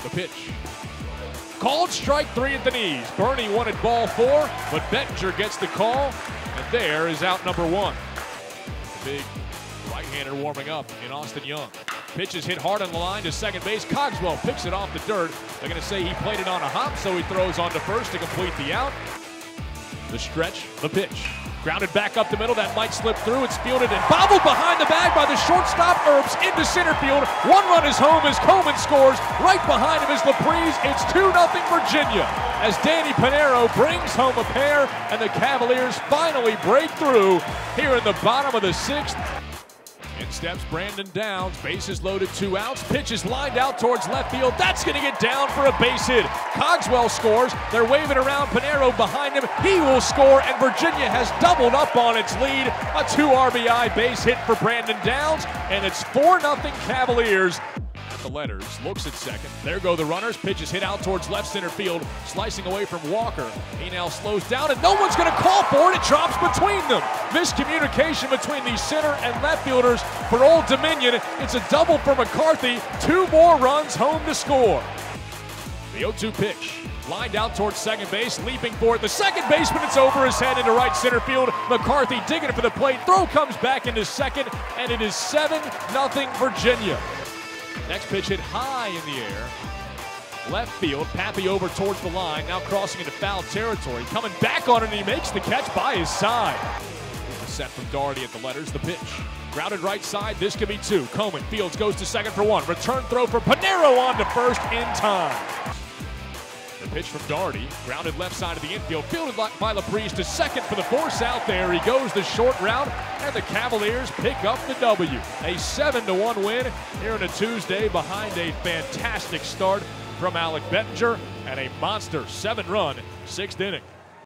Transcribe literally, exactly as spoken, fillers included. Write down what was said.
The pitch. Called strike three at the knees. Bernie wanted ball four, but Bettinger gets the call, and there is out number one. The big right-hander warming up in Austin Young. Pitch is hit hard on the line to second base. Cogswell picks it off the dirt. They're going to say he played it on a hop, so he throws on to first to complete the out. The stretch, the pitch. Grounded back up the middle, that might slip through. It's fielded and bobbled behind the bag by the shortstop, Herbst, into center field. One run is home as Coleman scores. Right behind him is Laprise. It's two nothing Virginia as Danny Pinero brings home a pair, and the Cavaliers finally break through here in the bottom of the sixth. In steps Brandon Downs, bases loaded, two outs. Pitch is lined out towards left field. That's going to get down for a base hit. Cogswell scores. They're waving around Pinero behind him. He will score, and Virginia has doubled up on its lead. A two R B I base hit for Brandon Downs, and it's four nothing Cavaliers. The letters, looks at second. There go the runners. Pitch is hit out towards left center field, slicing away from Walker. He now slows down, and no one's going to call for it. It drops between them. Miscommunication between the center and left fielders for Old Dominion. It's a double for McCarthy. Two more runs home to score. The oh two pitch. Lined out towards second base, leaping for it. The second baseman, it's over his head into right center field. McCarthy digging it for the plate. Throw comes back into second, and it is seven nothing Virginia. Next pitch hit high in the air. Left field, Pappy over towards the line, now crossing into foul territory. Coming back on it, and he makes the catch by his side. The set from Doherty at the letters, the pitch. Grounded right side, this could be two. Coleman, Fields goes to second for one. Return throw for Pinero on to first in time. The pitch from Doherty, grounded left side of the infield, fielded by Laprise to second for the force out there. He goes the short route, and the Cavaliers pick up the W. A seven to one win here on a Tuesday behind a fantastic start from Alec Bettinger and a monster seven-run sixth inning.